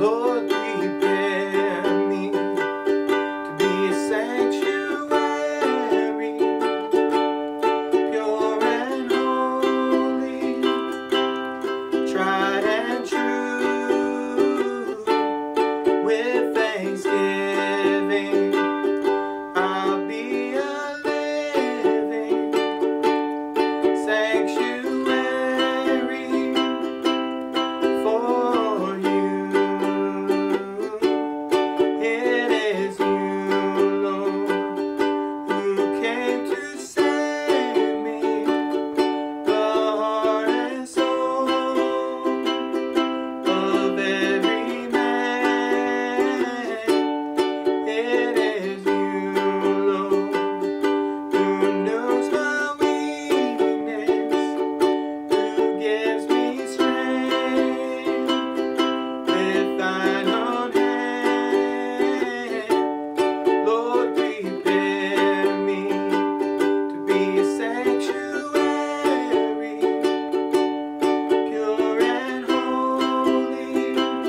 Lord, prepare me to be a sanctuary, pure and holy, tried and true. With thanksgiving, I'll be a living sanctuary for you. It is you, Lord, who came to save me, the heart and soul of every man. It is you, Lord, who knows my weakness, who gives me strength with thine own hand. Lord, prepare me to be a sanctuary, pure and holy,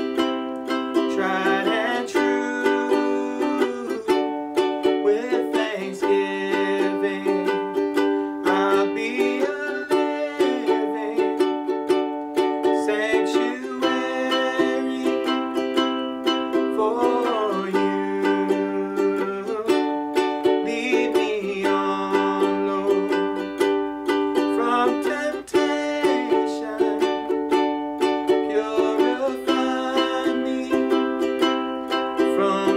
tried and true. With thanksgiving, I'll be a living sanctuary for you. Lead me on, Lord, from temptation. Purify me from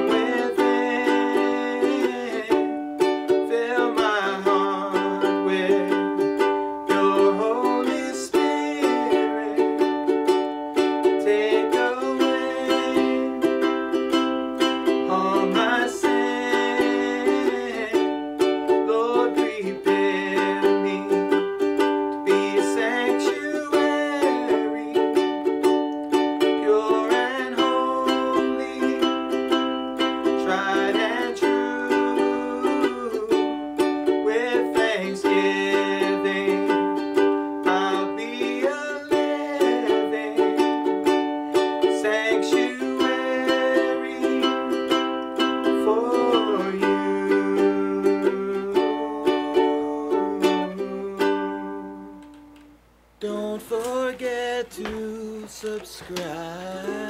within. Fill my heart with your Holy Spirit. Take away all my sin. Lord, prepare me to be a sanctuary, pure and holy, tried and true. With thanksgiving, I'll be a living sanctuary for you. Don't forget to subscribe.